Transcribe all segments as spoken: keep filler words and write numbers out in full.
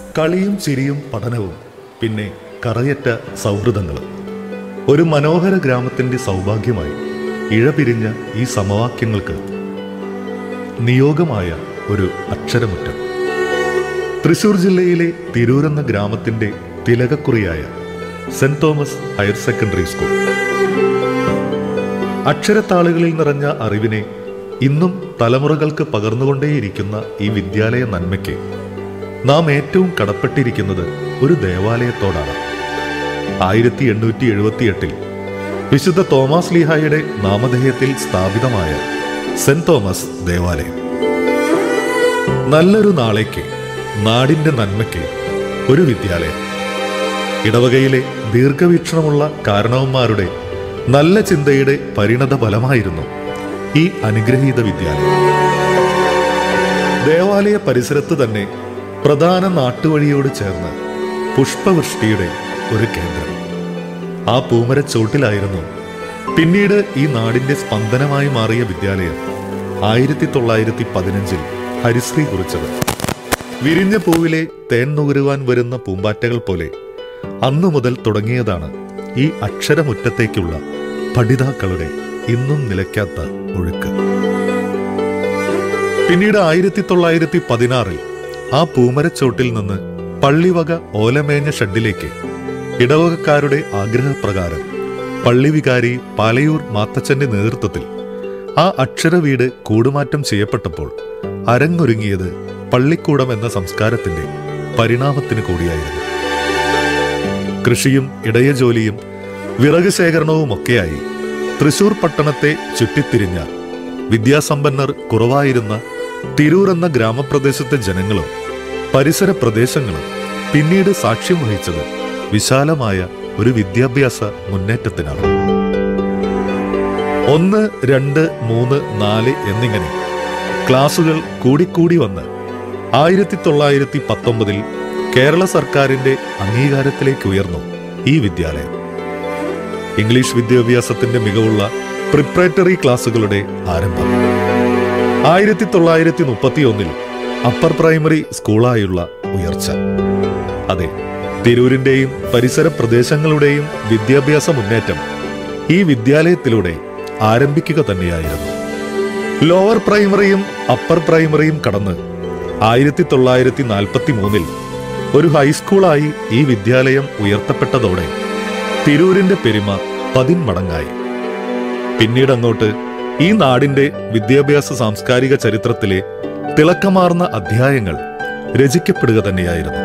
കളിയും ചിരിയും പഠനവും, പിന്നെ കറയറ്റ സൗഹൃദങ്ങളും. ഒരു മനോഹര ഗ്രാമത്തിൻ്റെ സൗഭാഗ്യമായി ഇഴപിരിഞ്ഞ ഈ സമവാക്യങ്ങൾക്ക് നിയോഗമായ ഒരു അക്ഷരമുറ്റം. തൃശൂർ ജില്ലയിലെ തിരൂരെന്ന ഗ്രാമത്തിൻ്റെ തിലകക്കുറിയായ saint Thomas higher secondary school. അക്ഷരത്താളുകളിൽ നിറഞ്ഞ അറിവിനെ ഇന്നും തലമുറകൾക്ക് പകർന്നുകൊണ്ടേയിരിക്കുന്ന ഈ വിദ്യാലയ നന്മയ്ക്ക് നാം ഏറ്റവും കടപ്പെട്ടിരിക്കുന്നത് ഒരു ദേവാലയത്തോടാണ്. ആയിരത്തി എണ്ണൂറ്റി എഴുപത്തി എട്ടിൽ വിശുദ്ധ തോമസ് ലീഹായുടെ നാമധേയത്തിൽ സ്ഥാപിതമായ സെന്റ് തോമസ് ദേവാലയം. നല്ലൊരു നാളേക്ക്, നാടിൻ്റെ നന്മയ്ക്ക് ഒരു വിദ്യാലയം. ഇടവകയിലെ ദീർഘവീക്ഷണമുള്ള കാരണവന്മാരുടെ നല്ല ചിന്തയുടെ പരിണത ഫലമായിരുന്നു ഈ അനുഗ്രഹീത വിദ്യാലയം. ദേവാലയ പരിസരത്ത് തന്നെ പ്രധാന നാട്ടുവഴിയോട് ചേർന്ന് പുഷ്പവൃഷ്ടിയുടെ ഒരു കേന്ദ്രം. ആ പൂമരച്ചോട്ടിലായിരുന്നു പിന്നീട് ഈ നാടിന്റെ സ്പന്ദനമായി മാറിയ വിദ്യാലയം ആയിരത്തി തൊള്ളായിരത്തി പതിനഞ്ചിൽ ഹരിശ്രീ കുറിച്ചത്. വിരിഞ്ഞ പൂവിലെ തേൻ നുകരുവാൻ വരുന്ന പൂമ്പാറ്റകൾ പോലെ അന്നു മുതൽ തുടങ്ങിയതാണ് ഈ അക്ഷരമുറ്റത്തേക്കുള്ള പഠിതാക്കളുടെ ഇന്നും നിലയ്ക്കാത്ത ഒഴുക്ക്. പിന്നീട് ആയിരത്തി തൊള്ളായിരത്തി പതിനാറിൽ ആ പൂമരച്ചോട്ടിൽ നിന്ന് പള്ളിവക ഓലമേഞ്ഞ ഷെഡിലേക്ക് ഇടവകക്കാരുടെ ആഗ്രഹപ്രകാരം പള്ളിവികാരി പാലയൂർ മാത്തച്ഛന്റെ നേതൃത്വത്തിൽ ആ അക്ഷരവീട് കൂടുമാറ്റം ചെയ്യപ്പെട്ടപ്പോൾ അരങ്ങൊരുങ്ങിയത് പള്ളിക്കൂടം എന്ന സംസ്കാരത്തിന്റെ പരിണാമത്തിന് കൂടിയായിരുന്നു. കൃഷിയും ഇടയജോലിയും വിറക് ശേഖരണവുമൊക്കെയായി തൃശൂർ പട്ടണത്തെ ചുറ്റിത്തിരിഞ്ഞ വിദ്യാസമ്പന്നർ കുറവായിരുന്ന തിരൂർ എന്ന ഗ്രാമപ്രദേശത്തെ ജനങ്ങളും പരിസര പ്രദേശങ്ങളും പിന്നീട് സാക്ഷ്യം വഹിച്ചത് വിശാലമായ ഒരു വിദ്യാഭ്യാസ മുന്നേറ്റത്തിനാണ്. ഒന്ന്, രണ്ട്, മൂന്ന്, നാല് എന്നിങ്ങനെ ക്ലാസുകൾ കൂടിക്കൂടി വന്ന് ആയിരത്തി തൊള്ളായിരത്തി പത്തൊമ്പതിൽ കേരള സർക്കാരിന്റെ അംഗീകാരത്തിലേക്ക് ഉയർന്നു ഈ വിദ്യാലയം. ഇംഗ്ലീഷ് വിദ്യാഭ്യാസത്തിന്റെ മികവുള്ള പ്രിപ്പറേറ്ററി ക്ലാസുകളുടെ ആരംഭം. ആയിരത്തി തൊള്ളായിരത്തി മുപ്പത്തി ഒന്നിൽ അപ്പർ പ്രൈമറി സ്കൂളായുള്ള ഉയർച്ച. അതെ, തിരൂരിന്റെയും പരിസര പ്രദേശങ്ങളുടെയും വിദ്യാഭ്യാസ മുന്നേറ്റം ഈ വിദ്യാലയത്തിലൂടെ ആരംഭിക്കുക തന്നെയായിരുന്നു. ലോവർ പ്രൈമറിയും അപ്പർ പ്രൈമറിയും കടന്ന് ആയിരത്തി തൊള്ളായിരത്തി നാൽപ്പത്തി മൂന്നിൽ ഒരു ഹൈസ്കൂളായി ഈ വിദ്യാലയം ഉയർത്തപ്പെട്ടതോടെ തിരൂരിന്റെ പെരുമ പതിന്മടങ്ങായി. പിന്നീട് അങ്ങോട്ട് ഈ നാടിന്റെ വിദ്യാഭ്യാസ സാംസ്കാരിക ചരിത്രത്തിലെ തിളക്കമാർന്ന അധ്യായങ്ങൾ രചിക്കപ്പെടുക തന്നെയായിരുന്നു.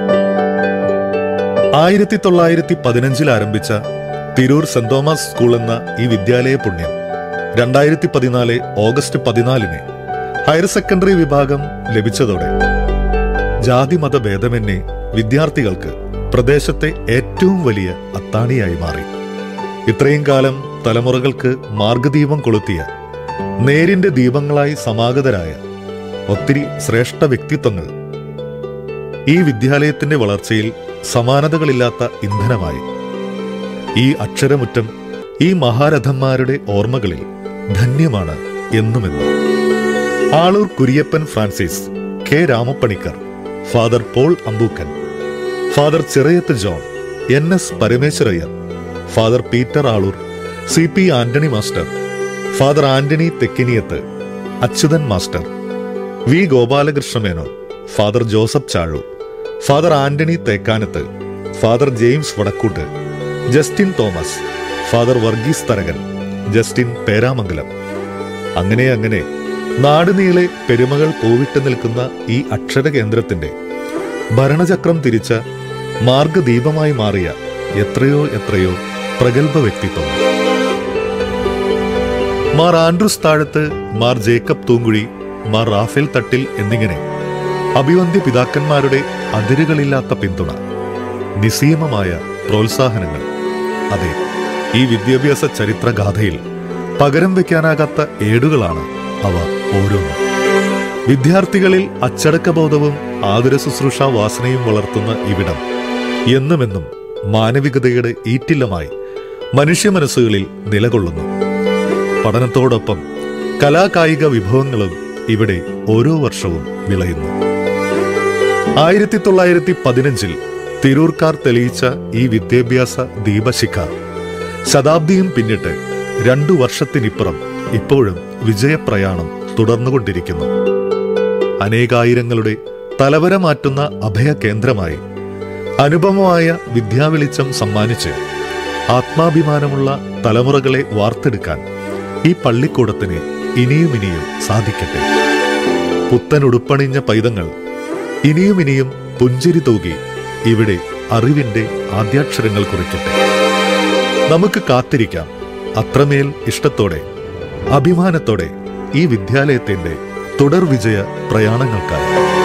ആയിരത്തി തൊള്ളായിരത്തി പതിനഞ്ചിൽ ആരംഭിച്ച തിരൂർ സെന്റ് തോമസ് സ്കൂൾ എന്ന ഈ വിദ്യാലയ പുണ്യം രണ്ടായിരത്തി പതിനാല് ഓഗസ്റ്റ് പതിനാലിന് ഹയർ സെക്കൻഡറി വിഭാഗം ലഭിച്ചതോടെ ജാതിമത ഭേദമന്യേ വിദ്യാർത്ഥികൾക്ക് പ്രദേശത്തെ ഏറ്റവും വലിയ അത്താണിയായി മാറി. ഇത്രയും കാലം തലമുറകൾക്ക് മാർഗദീപം കൊളുത്തിയ, നേരിന്റെ ദീപങ്ങളായി സമാഗതരായ ഒത്തിരി ശ്രേഷ്ഠ വ്യക്തിത്വങ്ങൾ ഈ വിദ്യാലയത്തിന്റെ വളർച്ചയിൽ സമാനതകളില്ലാത്ത ഇന്ധനമായി. ഈ അക്ഷരമുറ്റം ഈ മഹാരഥന്മാരുടെ ഓർമ്മകളിൽ ധന്യമാണ് എന്നുമെന്നും. Aloor Kuriappan Francis, K Ramapanicker, father Paul Ambookken, father Chirayath John, N S Parameswarayyar, father Peter Aloor, C P Antony master, father Antony Thekkiniyath, Achuthan master, V Gopalakrishna Menon, father Joseph Chazhu, father Antony Thekkanath, father James Vadakkoot, Justin Thomas, father Varghese Tharakan, Justin Peramangalam. അങ്ങനെ അങ്ങനെ നാടുനീളെ പെരുമകൾ പൂവിട്ട് നിൽക്കുന്ന ഈ അക്ഷര കേന്ദ്രത്തിന്റെ ഭരണചക്രം തിരിച്ച മാർഗദീപമായി മാറിയ എത്രയോ എത്രയോ പ്രഗത്ഭ വ്യക്തിത്വം. Mar Andrews Thazhath, Mar Jacob Thoomkuzhy, Mar Raphael Thattil എന്നിങ്ങനെ അഭിവന്ദ്യ പിതാക്കന്മാരുടെ അതിരുകളില്ലാത്ത പിന്തുണ, നിസ്സീമമായ പ്രോത്സാഹനങ്ങൾ. അതെ, ഈ വിദ്യാഭ്യാസ ചരിത്രഗാഥയിൽ പകരം വയ്ക്കാനാകാത്ത ഏടുകളാണ് അവ ഓരോന്നും. വിദ്യാർത്ഥികളിൽ അച്ചടക്കബോധവും ആതുര ശുശ്രൂഷ വാസനയും വളർത്തുന്ന ഇവിടം എന്നുമെന്നും മാനവികതയുടെ ഈറ്റില്ലമായി മനുഷ്യ മനസ്സുകളിൽ നിലകൊള്ളുന്നു. പഠനത്തോടൊപ്പം കലാകായിക വിഭവങ്ങളും ഇവിടെ ഓരോ വർഷവും വിളയുന്നു. ആയിരത്തി തൊള്ളായിരത്തി പതിനഞ്ചിൽ തിരൂർക്കാർ തെളിയിച്ച ഈ വിദ്യാഭ്യാസ ദീപശിഖ ശതാബ്ദിയും പിന്നിട്ട് രണ്ടു വർഷത്തിനിപ്പുറം ഇപ്പോഴും വിജയപ്രയാണം തുടർന്നുകൊണ്ടിരിക്കുന്നു. അനേകായിരങ്ങളുടെ തലവര മാറ്റുന്ന അഭയകേന്ദ്രമായി അനുപമമായ വിദ്യാവെളിച്ചം സമ്മാനിച്ച് ആത്മാഭിമാനമുള്ള തലമുറകളെ വാർത്തെടുക്കാൻ ഈ പള്ളിക്കൂടത്തിന് ഇനിയും ഇനിയും സാധിക്കട്ടെ. പുത്തനുടുപ്പണിഞ്ഞ പൈതങ്ങൾ ഇനിയും ഇനിയും പുഞ്ചിരി തൂകി ഇവിടെ അറിവിന്റെ ആദ്യാക്ഷരങ്ങൾ കുറിക്കട്ടെ. നമുക്ക് കാത്തിരിക്കാം അത്രമേൽ ഇഷ്ടത്തോടെ അഭിമാനത്തോടെ ഈ വിദ്യാലയത്തിന്റെ തുടർ വിജയ പ്രയാണങ്ങൾക്കായി.